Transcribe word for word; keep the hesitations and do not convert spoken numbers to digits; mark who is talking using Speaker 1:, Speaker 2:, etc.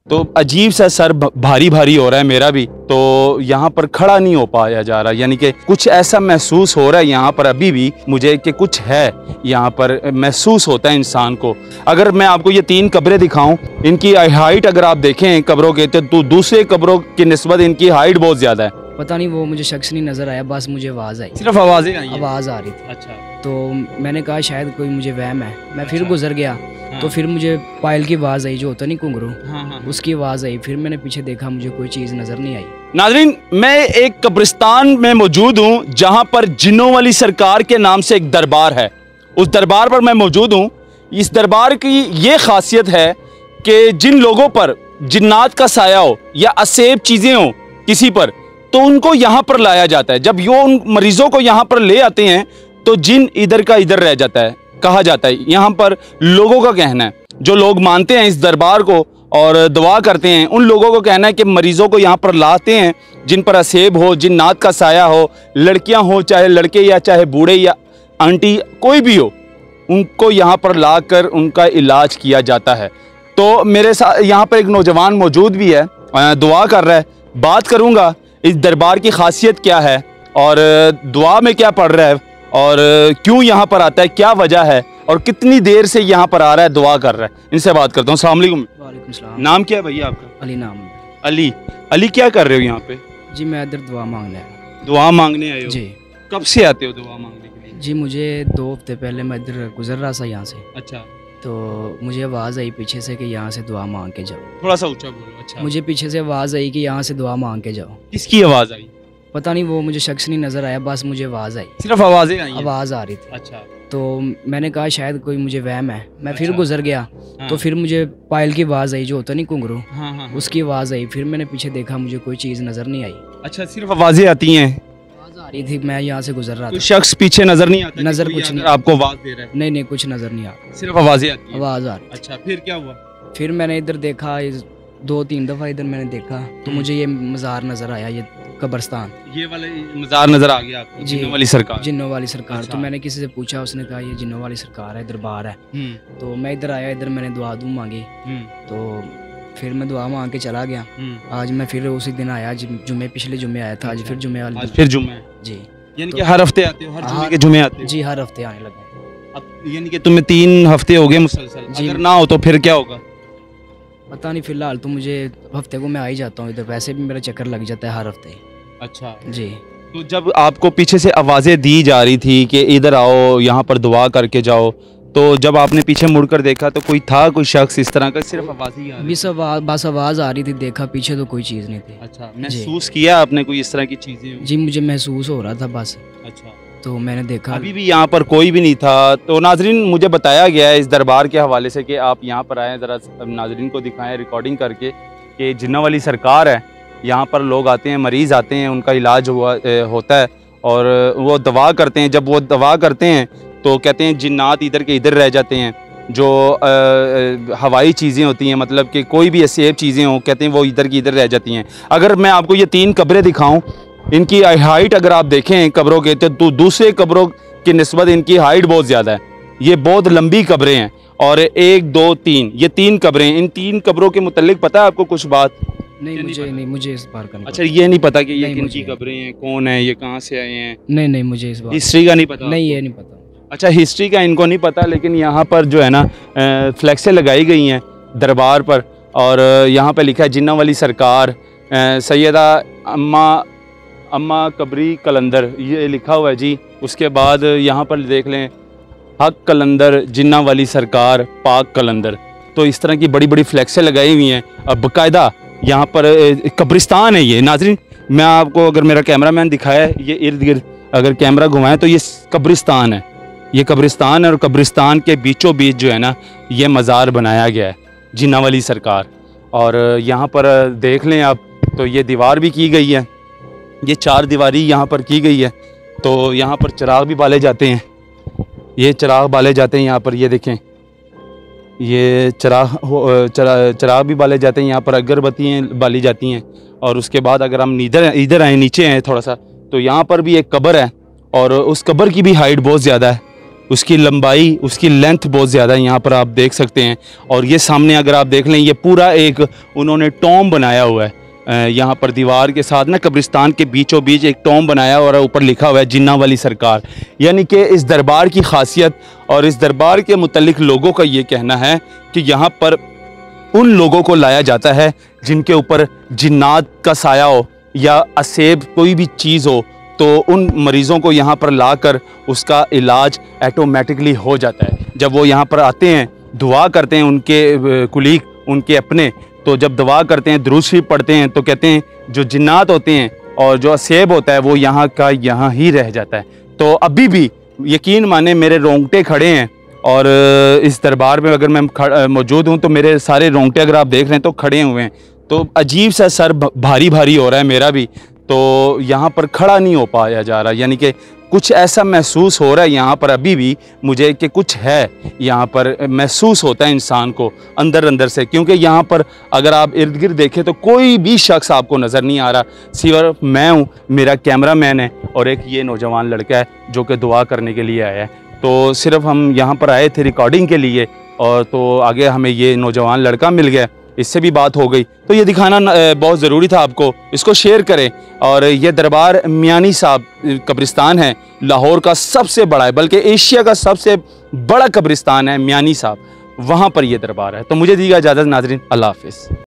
Speaker 1: तो अजीब सा सर भारी भारी हो रहा है मेरा भी, तो यहाँ पर खड़ा नहीं हो पाया जा रहा, यानी कि कुछ ऐसा महसूस हो रहा है यहाँ पर अभी भी मुझे कि कुछ है यहाँ पर, महसूस होता है इंसान को। अगर मैं आपको ये तीन कब्रें दिखाऊं, इनकी हाइट अगर आप देखें कब्रों के, तो दूसरे कब्रों की निस्बत इनकी हाइट बहुत ज़्यादा है।
Speaker 2: पता नहीं वो मुझे शख्स नहीं नज़र आया, बस मुझे आवाज़ आई,
Speaker 1: सिर्फ आवाज़ें आई,
Speaker 2: आवाज़ आ रही थी।
Speaker 1: अच्छा,
Speaker 2: तो मैंने कहा शायद कोई मुझे वहम है, मैं फिर
Speaker 1: अच्छा।
Speaker 2: गुजर गया।
Speaker 1: हाँ।
Speaker 2: तो फिर मुझे पायल की आवाज़ आई, जो होता नहीं घुंघरू,
Speaker 1: हाँ हाँ।
Speaker 2: उसकी आवाज़ आई। फिर मैंने पीछे देखा, मुझे कोई चीज़ नज़र नहीं आई।
Speaker 1: नाज़रीन, मैं एक कब्रिस्तान में मौजूद हूँ जहाँ पर जिन्नों वाली सरकार के नाम से एक दरबार है। उस दरबार पर मैं मौजूद हूँ। इस दरबार की ये खासियत है कि जिन लोगों पर जिन्नात का साया हो या असेब चीज़ें हो किसी पर, तो उनको यहाँ पर लाया जाता है। जब यो उन मरीज़ों को यहाँ पर ले आते हैं तो जिन इधर का इधर रह जाता है, कहा जाता है। यहाँ पर लोगों का कहना है, जो लोग मानते हैं इस दरबार को और दुआ करते हैं, उन लोगों को कहना है कि मरीज़ों को यहाँ पर लाते हैं जिन पर असेब हो, जिन्नात का साया हो, लड़कियाँ हो, चाहे लड़के या चाहे बूढ़े या आंटी कोई भी हो, उनको यहाँ पर लाकर उनका इलाज किया जाता है। तो मेरे साथ यहाँ पर एक नौजवान मौजूद भी है, दुआ कर रहा है। बात करूँगा इस दरबार की खासियत क्या है और दुआ में क्या पढ़ रहा है और क्यों यहाँ पर आता है, क्या वजह है और कितनी देर से यहाँ पर आ रहा है, दुआ कर रहा है। इनसे बात करता हूँ। अस्सलाम वालेकुम।
Speaker 2: वालेकुम सलाम।
Speaker 1: नाम क्या है भैया आपका?
Speaker 2: अली नाम है।
Speaker 1: अली। अली, क्या कर रहे हो यहाँ पे?
Speaker 2: जी मैं इधर दुआ मांगने आया।
Speaker 1: दुआ मांगने आए हो?
Speaker 2: जी।
Speaker 1: कब से आते हो दुआ मांगने के लिए?
Speaker 2: जी मुझे दो हफ्ते पहले मैं इधर गुजर रहा था यहाँ से।
Speaker 1: अच्छा।
Speaker 2: तो मुझे आवाज़ आई पीछे से कि यहाँ से दुआ मांग के जाओ।
Speaker 1: थोड़ा सा ऊंचा बोलो। अच्छा।
Speaker 2: मुझे पीछे से आवाज़ आई कि यहाँ से दुआ मांग के जाओ।
Speaker 1: किसकी आवाज़ आई?
Speaker 2: पता नहीं वो मुझे शख्स नहीं नज़र आया, बस मुझे आवाज़ आई,
Speaker 1: सिर्फ आवाज़ें आई?
Speaker 2: आवाज़ आ रही थी।
Speaker 1: अच्छा।
Speaker 2: तो मैंने कहा शायद कोई मुझे वहम है, मैं फिर
Speaker 1: अच्छा।
Speaker 2: गुजर गया।
Speaker 1: हाँ।
Speaker 2: तो फिर मुझे पायल की आवाज़ आई, जो होता नहीं घुंघरू,
Speaker 1: हाँ हाँ।
Speaker 2: उसकी आवाज़ आई। फिर मैंने पीछे देखा, मुझे कोई चीज़ नज़र नहीं आई।
Speaker 1: अच्छा, सिर्फ आवाज़ें आती हैं?
Speaker 2: आवाज़ आ रही थी, मैं यहाँ से गुजर रहा
Speaker 1: कोई
Speaker 2: था।
Speaker 1: शख्स पीछे नजर नहीं आता?
Speaker 2: नज़र कुछ नहीं,
Speaker 1: आपको आवाज़ दे रहा है?
Speaker 2: नहीं नहीं कुछ नज़र नहीं आता,
Speaker 1: सिर्फ आवाज़ें आती हैं?
Speaker 2: आवाज़ आ रही।
Speaker 1: अच्छा, फिर क्या हुआ?
Speaker 2: फिर मैंने इधर देखा, इस दो तीन दफ़ा इधर मैंने देखा, तो मुझे ये मज़ार नज़र आया, ये कब्रस्तान,
Speaker 1: ये वाला मज़ार नज़र आ गया आपको?
Speaker 2: जी।
Speaker 1: जिन्नों वाली सरकार?
Speaker 2: जिन्नों वाली सरकार।
Speaker 1: अच्छा।
Speaker 2: तो मैंने किसी से पूछा, उसने कहा ये जिन्नों वाली सरकार है, दरबार है।
Speaker 1: हम्म
Speaker 2: तो मैं इधर आया, इधर मैंने दुआ दूँ मांगी।
Speaker 1: हम्म
Speaker 2: तो फिर मैं दुआ मांग के चला गया।
Speaker 1: हम्म।
Speaker 2: आज मैं फिर उसी दिन आया, जुम्मे पिछले जुम्मे आया था, आज फिर जुम्मे वाले
Speaker 1: आज
Speaker 2: दिन।
Speaker 1: फिर जुम्मे है?
Speaker 2: जी।
Speaker 1: यानी
Speaker 2: तो-
Speaker 1: कि हर हफ्ते आते हो? हर जुम्मे
Speaker 2: हाँ।
Speaker 1: के जुम्मे आते हो?
Speaker 2: जी हर हफ्ते आने लगे।
Speaker 1: अब यानी कि तुम्हें तीन हफ्ते हो गए मुसलसल।
Speaker 2: जी।
Speaker 1: अगर ना हो तो फिर क्या होगा?
Speaker 2: पता नहीं, फिलहाल तो मुझे हफ्ते को मैं आ ही जाता हूँ इधर, वैसे भी मेरा चक्कर लग जाता है हर हफ्ते।
Speaker 1: अच्छा।
Speaker 2: जी।
Speaker 1: तो जब आपको पीछे से आवाज़ें दी जा रही थी कि इधर आओ, यहाँ पर दुआ करके जाओ, तो जब आपने पीछे मुड़कर देखा तो कोई था, कोई शख्स इस तरह का? सिर्फ आवाज़ ही आ रही
Speaker 2: बस आवाज़ बस आवाज़ आ रही थी, देखा पीछे तो कोई चीज़ नहीं थी।
Speaker 1: अच्छा, महसूस किया आपने कोई इस तरह की चीज़ें?
Speaker 2: जी मुझे महसूस हो रहा था बस,
Speaker 1: अच्छा।
Speaker 2: तो मैंने देखा।
Speaker 1: अभी भी यहाँ पर कोई भी नहीं था। तो नाजरीन, मुझे बताया गया है इस दरबार के हवाले से कि आप यहाँ पर आएँ, ज़रा नाजरीन को दिखाएं रिकॉर्डिंग करके कि जिन्ना वाली सरकार है, यहाँ पर लोग आते हैं, मरीज़ आते हैं, उनका इलाज हुआ होता है और वो दवा करते हैं। जब वो दवा करते हैं तो कहते हैं जिन्नात इधर के इधर रह जाते हैं, जो आ, हवाई चीज़ें होती हैं, मतलब कि कोई भी असेब चीज़ें हों, कहते हैं वो इधर की इधर रह जाती हैं। अगर मैं आपको ये तीन कब्रें दिखाऊं, इनकी हाइट अगर आप देखें कब्रों के, तो दूसरे कब्रों की निस्बत इनकी हाइट बहुत ज़्यादा है। ये बहुत लंबी कब्रें हैं और एक दो तीन, ये तीन कब्रें। इन तीन कब्रों के मुतल्लिक पता है आपको कुछ बात?
Speaker 2: नहीं
Speaker 1: नहीं
Speaker 2: मुझे
Speaker 1: पता।
Speaker 2: नहीं मुझे इस बार का नहीं
Speaker 1: अच्छा, ये नहीं पता कि ये
Speaker 2: नहीं,
Speaker 1: किनकी
Speaker 2: मुझे-
Speaker 1: कब्रें हैं, कौन है, ये कहाँ से आए हैं?
Speaker 2: नहीं नहीं मुझे इस बार
Speaker 1: हिस्ट्री का नहीं पता?
Speaker 2: नहीं, ये नहीं पता।
Speaker 1: अच्छा, हिस्ट्री का इनको नहीं पता, लेकिन यहाँ पर जो है ना फ्लैक्सें लगाई गई हैं दरबार पर और यहाँ पर लिखा है जिन्ना वाली सरकार, सैयदा अम्मा अम्मा कबरी कलंदर, ये लिखा हुआ है जी। उसके बाद यहाँ पर देख लें, हक कलंदर, जिन्ना वाली सरकार, पाक कलंदर। तो इस तरह की बड़ी बड़ी फ्लैक्सें लगाई हुई हैं और बाकायदा यहाँ पर कब्रिस्तान है ये। नाजरीन, मैं आपको अगर मेरा कैमरामैन दिखाया है, ये इर्द गिर्द अगर कैमरा घुमाएं तो ये कब्रिस्तान है, ये कब्रिस्तान है और कब्रिस्तान के बीचों बीच जो है ना ये मज़ार बनाया गया है, जिन्ना वाली सरकार। और यहाँ पर देख लें आप, तो ये दीवार भी की गई है, ये चार दीवारी यहाँ पर की गई है। तो यहाँ पर चिराग भी बाले जाते हैं, ये चिराग बाले जाते हैं यहाँ पर, ये देखें, ये चिराग चिराग चिराग भी बाले जाते हैं यहाँ पर, अगरबत्तियाँ बाली जाती हैं। और उसके बाद अगर हम इधर इधर आए, नीचे आए थोड़ा सा, तो यहाँ पर भी एक कब्र है और उस कब्र की भी हाइट बहुत ज़्यादा है। उसकी लंबाई, उसकी लेंथ बहुत ज़्यादा है, यहाँ पर आप देख सकते हैं। और ये सामने अगर आप देख लें, ये पूरा एक उन्होंने टॉम बनाया हुआ है यहाँ पर दीवार के साथ ना, कब्रिस्तान के बीचों बीच एक टॉम बनाया और ऊपर लिखा हुआ है जिन्ना वाली सरकार। यानी कि इस दरबार की खासियत और इस दरबार के मुतल्लिक लोगों का ये कहना है कि यहाँ पर उन लोगों को लाया जाता है जिनके ऊपर जिन्नात का साया हो या असेब कोई भी चीज़ हो, तो उन मरीज़ों को यहाँ पर लाकर उसका इलाज ऐटोमेटिकली हो जाता है। जब वो यहाँ पर आते हैं, दुआ करते हैं, उनके कुलीग, उनके अपने, तो जब दुआ करते हैं, दुरूद शरीफ पढ़ते हैं, तो कहते हैं जो जिन्नात होते हैं और जो असेब होता है वो यहाँ का यहाँ ही रह जाता है। तो अभी भी यकीन माने मेरे रोंगटे खड़े हैं, और इस दरबार में अगर मैं मौजूद हूँ तो मेरे सारे रोंगटे अगर आप देख रहे हैं तो खड़े हुए हैं। तो अजीब सा सर भारी भारी हो रहा है मेरा भी, तो यहाँ पर खड़ा नहीं हो पाया जा रहा। यानी कि कुछ ऐसा महसूस हो रहा है यहाँ पर अभी भी मुझे कि कुछ है, यहाँ पर महसूस होता है इंसान को अंदर अंदर से। क्योंकि यहाँ पर अगर आप इर्द गिर्द देखें तो कोई भी शख्स आपको नज़र नहीं आ रहा, सिर्फ मैं हूँ, मेरा कैमरामैन है और एक ये नौजवान लड़का है जो कि दुआ करने के लिए आया है। तो सिर्फ हम यहाँ पर आए थे रिकॉर्डिंग के लिए, और तो आगे हमें ये नौजवान लड़का मिल गया, इससे भी बात हो गई। तो ये दिखाना बहुत ज़रूरी था आपको, इसको शेयर करें। और ये दरबार मियानी साहब कब्रिस्तान है, लाहौर का सबसे बड़ा है, बल्कि एशिया का सबसे बड़ा कब्रिस्तान है मियानी साहब, वहाँ पर ये दरबार है। तो मुझे दीजिएगा इजाज़त नाज़रीन, अल्लाह हाफ़िज़।